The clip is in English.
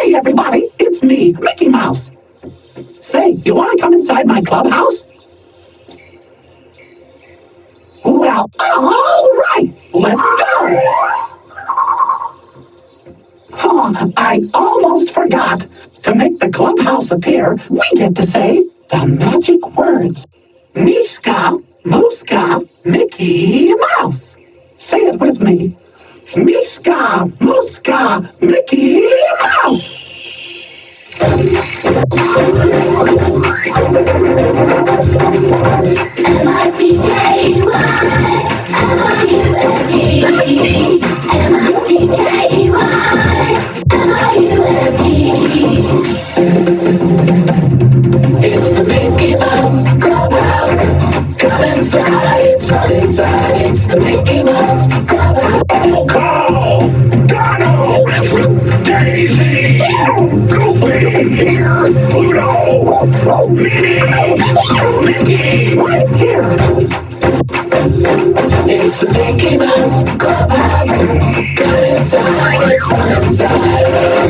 Hey everybody, it's me, Mickey Mouse. Say, you want to come inside my clubhouse? Well, all right, let's go. Oh, I almost forgot. To make the clubhouse appear, we get to say the magic words. Miska, Muska, Mickey Mouse. Say it with me. Miska, Muska, Mickey Mouse. It's the Mickey Mouse Clubhouse. Come inside, it's fun inside. It's the Mickey Mouse Clubhouse. Call Donald, Daisy, Goofy, Pluto, Minnie, Mickey, right here. It's the Mickey Mouse Clubhouse. Come inside, it's fun inside.